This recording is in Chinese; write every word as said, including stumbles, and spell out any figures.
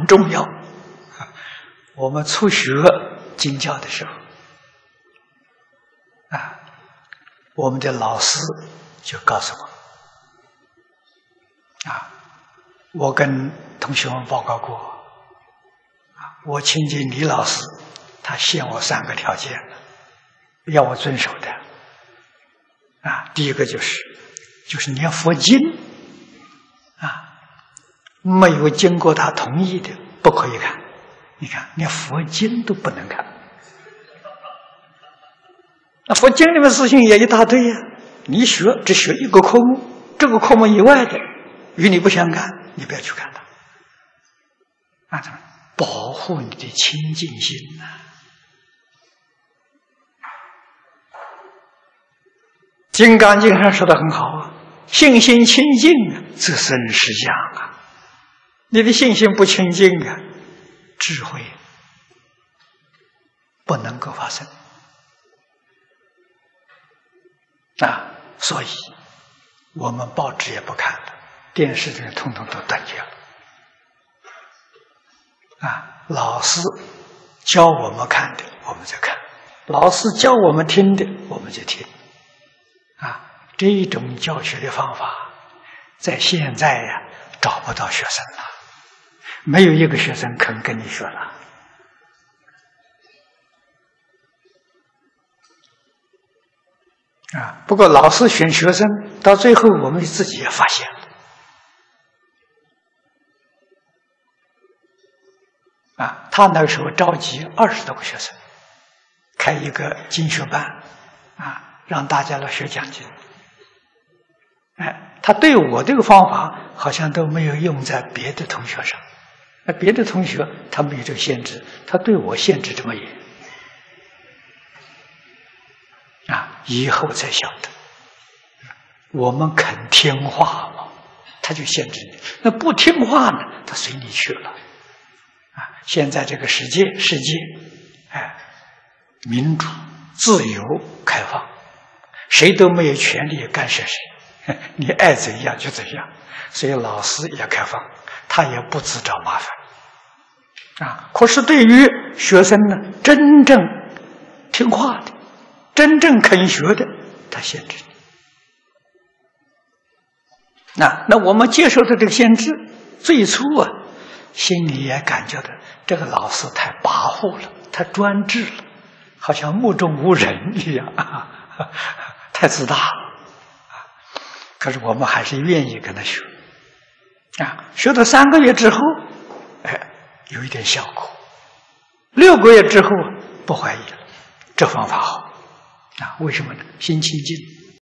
很重要。我们初学经教的时候，啊，我们的老师就告诉我，啊，我跟同学们报告过，啊，我亲近李老师，他限我三个条件，要我遵守的，啊，第一个就是，就是念佛经，啊，没有经过他同意的不可以看。你看，连佛经都不能看。那佛经里面事情也一大堆呀、啊，你学只学一个科目，这个科目以外的与你不相干，你不要去看它。啊，怎么保护你的清净心呢、啊？《金刚经》上说的很好啊，信心清净啊，则生实相啊。你的信心不清净啊，智慧不能够发生啊，所以我们报纸也不看了，电视上统统都断绝了啊。老师教我们看的，我们就看；老师教我们听的，我们就听啊。这一种教学的方法，在现在呀、啊、找不到学生了。没有一个学生肯跟你学了啊！不过老师选学生，到最后我们自己也发现了啊！他那个时候召集二十多个学生，开一个经学班啊，让大家来学讲经。哎，他对我这个方法好像都没有用在别的同学上。那别的同学他没有这个限制，他对我限制这么严啊！以后才晓得，我们肯听话嘛，他就限制你；那不听话呢，他随你去了啊！现在这个世界，世界，哎，民主、自由、开放，谁都没有权利干涉谁，你爱怎样就怎样。所以老师也开放。他也不自找麻烦啊！可是对于学生呢，真正听话的、真正肯学的，他限制你。那那我们接受的这个限制，最初啊，心里也感觉到这个老师太跋扈了，太专制了，好像目中无人一样啊，太自大了啊！可是我们还是愿意跟他学。啊，学到三个月之后，哎，有一点效果；六个月之后不怀疑了，这方法好啊？为什么呢？心清净。